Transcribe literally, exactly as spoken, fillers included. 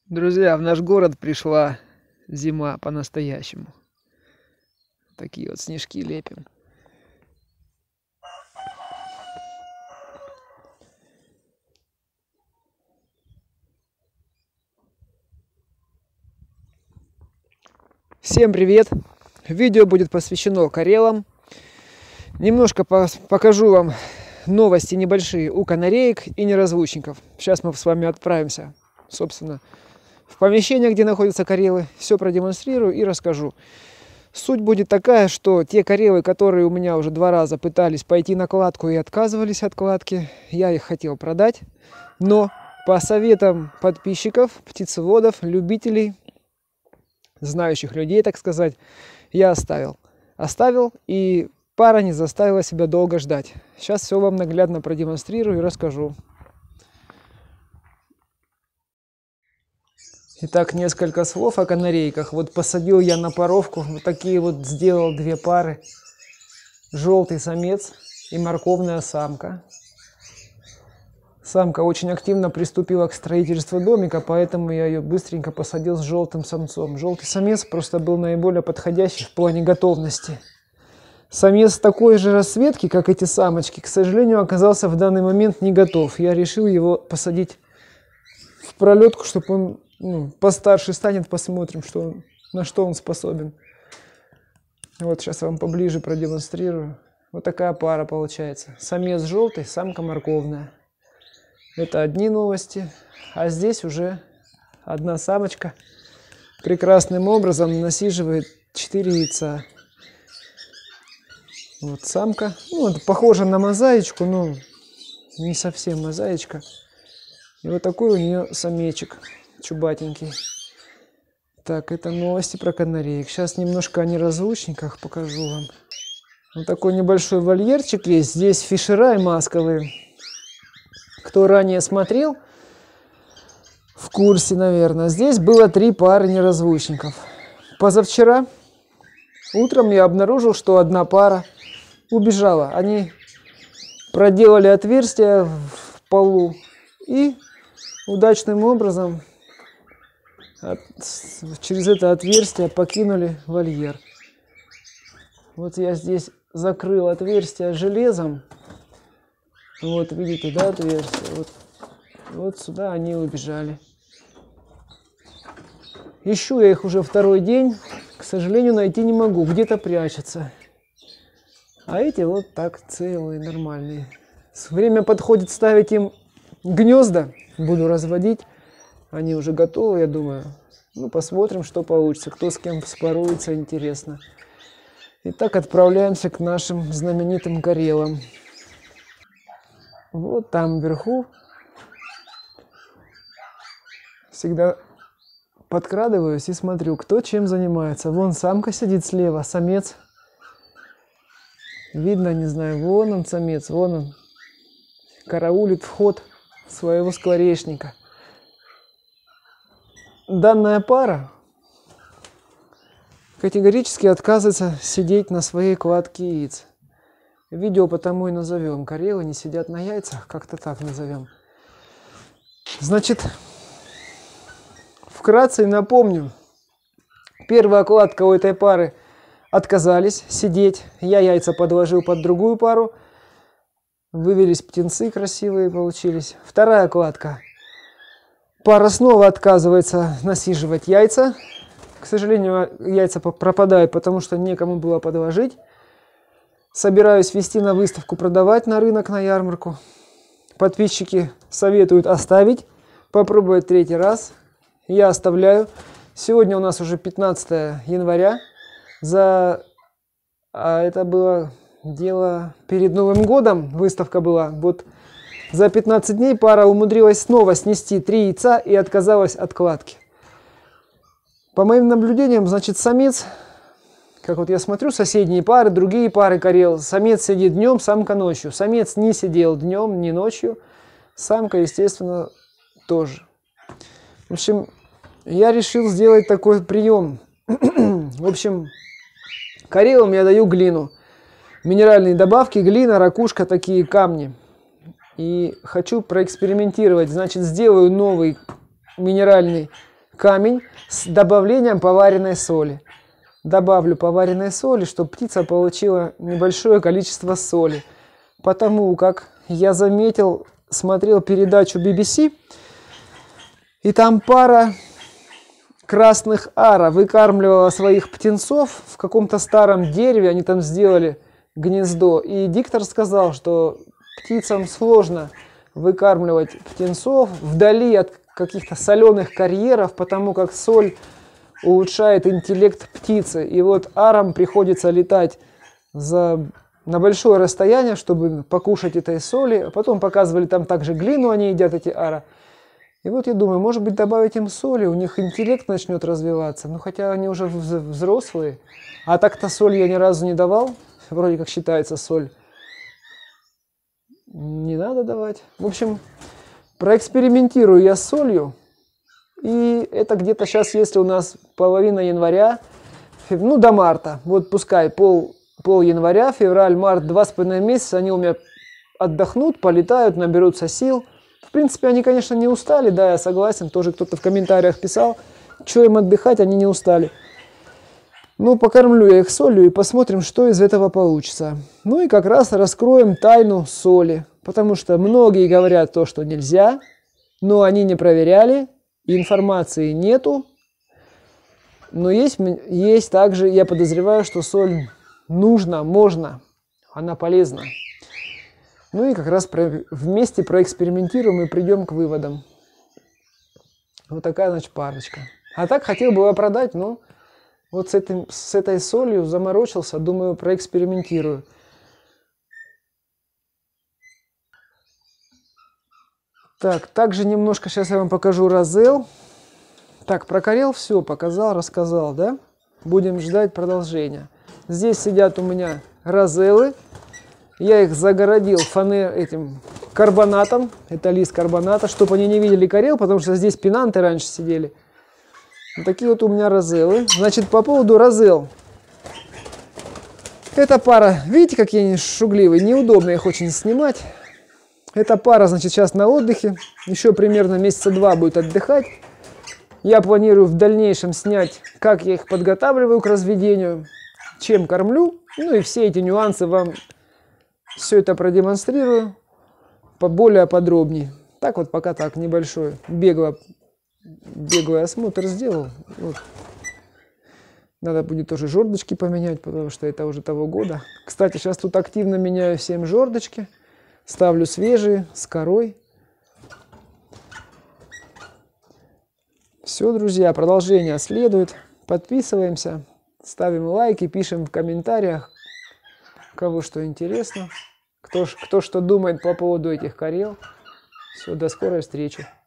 Друзья, в наш город пришла зима по-настоящему. Такие вот снежки лепим. Всем привет! Видео будет посвящено карелам. Немножко покажу вам новости небольшие у канареек и неразлучников. Сейчас мы с вами отправимся, собственно, в помещение, где находятся карелы. Все продемонстрирую и расскажу. Суть будет такая, что те карелы, которые у меня уже два раза пытались пойти на кладку и отказывались от кладки, я их хотел продать. Но по советам подписчиков, птицеводов, любителей, знающих людей, так сказать, я оставил. Оставил, и пара не заставила себя долго ждать. Сейчас все вам наглядно продемонстрирую и расскажу. Итак, несколько слов о канарейках. Вот посадил я на паровку, вот такие вот сделал две пары. Желтый самец и морковная самка. Самка очень активно приступила к строительству домика, поэтому я ее быстренько посадил с желтым самцом. Желтый самец просто был наиболее подходящий в плане готовности. Самец такой же расцветки, как эти самочки, к сожалению, оказался в данный момент не готов. Я решил его посадить в пролетку, чтобы он ну, постарше станет, посмотрим, что он, на что он способен. Вот сейчас вам поближе продемонстрирую. Вот такая пара получается. Самец желтый, самка морковная. Это одни новости. А здесь уже одна самочка прекрасным образом насиживает четыре яйца. Вот самка. Ну, это похоже на мозаичку, но не совсем мозаичка. И вот такой у нее самечек. Чубатенький. Так, это новости про канареек. Сейчас немножко о неразлучниках покажу вам. Вот такой небольшой вольерчик есть. Здесь фишера и масковые. Кто ранее смотрел, в курсе, наверное. Здесь было три пары неразлучников. Позавчера утром я обнаружил, что одна пара убежала. Они проделали отверстие в полу и удачным образом От, через это отверстие покинули вольер. Вот я здесь закрыл отверстие железом. Вот видите, да, отверстие. Вот, вот сюда они убежали. Ищу я их уже второй день. К сожалению, найти не могу. Где-то прячутся. А эти вот так целые, нормальные. Время подходит ставить им гнезда. Буду разводить. Они уже готовы, я думаю. Ну, посмотрим, что получится. Кто с кем вспоруется, интересно. Итак, отправляемся к нашим знаменитым карелам. Вот там вверху. Всегда подкрадываюсь и смотрю, кто чем занимается. Вон самка сидит слева, самец. Видно, не знаю, вон он самец, вон он. Караулит вход своего скворечника. Данная пара категорически отказывается сидеть на своей кладке яиц. Видео потому и назовем. Карелы не сидят на яйцах, как-то так назовем. Значит, вкратце напомню. Первая кладка у этой пары отказались сидеть. Я яйца подложил под другую пару. Вывелись птенцы красивые получились. Вторая кладка. Пара снова отказывается насиживать яйца. К сожалению, яйца пропадают, потому что некому было подложить. Собираюсь везти на выставку, продавать на рынок, на ярмарку. Подписчики советуют оставить, попробовать третий раз. Я оставляю. Сегодня у нас уже пятнадцатое января. За... А это было дело перед Новым годом. Выставка была. Вот. За пятнадцать дней пара умудрилась снова снести три яйца и отказалась от кладки. По моим наблюдениям, значит, самец, как вот я смотрю, соседние пары, другие пары карел, самец сидит днем, самка ночью. Самец не сидел днем, ни ночью, самка, естественно, тоже. В общем, я решил сделать такой прием. В общем, карелам я даю глину. Минеральные добавки, глина, ракушка, такие камни. И хочу проэкспериментировать. Значит, сделаю новый минеральный камень с добавлением поваренной соли. Добавлю поваренной соли, чтобы птица получила небольшое количество соли. Потому как я заметил, смотрел передачу би би си, и там пара красных ара выкармливала своих птенцов в каком-то старом дереве, они там сделали гнездо. И диктор сказал, что птицам сложно выкармливать птенцов вдали от каких-то соленых карьеров, потому как соль улучшает интеллект птицы. И вот арам приходится летать за, на большое расстояние, чтобы покушать этой соли. А потом показывали там также глину, они едят эти ара. И вот я думаю, может быть, добавить им соли, у них интеллект начнет развиваться. Ну, хотя они уже взрослые. А так-то соль я ни разу не давал. Вроде как считается соль. Не надо давать. В общем, проэкспериментирую я с солью. И это где-то сейчас, если у нас половина января, ну до марта, вот пускай пол, пол января, февраль, март, два с половиной месяца, они у меня отдохнут, полетают, наберутся сил. В принципе, они, конечно, не устали, да, я согласен, тоже кто-то в комментариях писал, что им отдыхать, они не устали. Ну, покормлю я их солью и посмотрим, что из этого получится. Ну и как раз раскроем тайну соли, потому что многие говорят то, что нельзя, но они не проверяли. Информации нету, но есть, есть также, я подозреваю, что соль нужна, можно, она полезна. Ну и как раз про, вместе проэкспериментируем и придем к выводам. Вот такая, значит, парочка. А так хотел бы его продать, но вот с, этим, с этой солью заморочился, думаю, проэкспериментирую. Так, также немножко сейчас я вам покажу розел. Так, про карел все показал, рассказал, да? Будем ждать продолжения. Здесь сидят у меня розелы. Я их загородил фанер этим карбонатом. Это лист карбоната, чтобы они не видели карел, потому что здесь пенанты раньше сидели. Вот такие вот у меня розелы. Значит, по поводу розел. Эта пара, видите, какие они шугливые, неудобно их очень снимать. Эта пара, значит, сейчас на отдыхе. Еще примерно месяца два будет отдыхать. Я планирую в дальнейшем снять, как я их подготавливаю к разведению, чем кормлю. Ну и все эти нюансы вам все это продемонстрирую более подробнее. Так вот, пока так, небольшой бегло, беглый осмотр сделал. Вот. Надо будет тоже жердочки поменять, потому что это уже того года. Кстати, сейчас тут активно меняю всем жердочки. Ставлю свежие, с корой. Все, друзья, продолжение следует. Подписываемся, ставим лайки, пишем в комментариях, кого что интересно, кто, кто что думает по поводу этих карел. Все, до скорой встречи.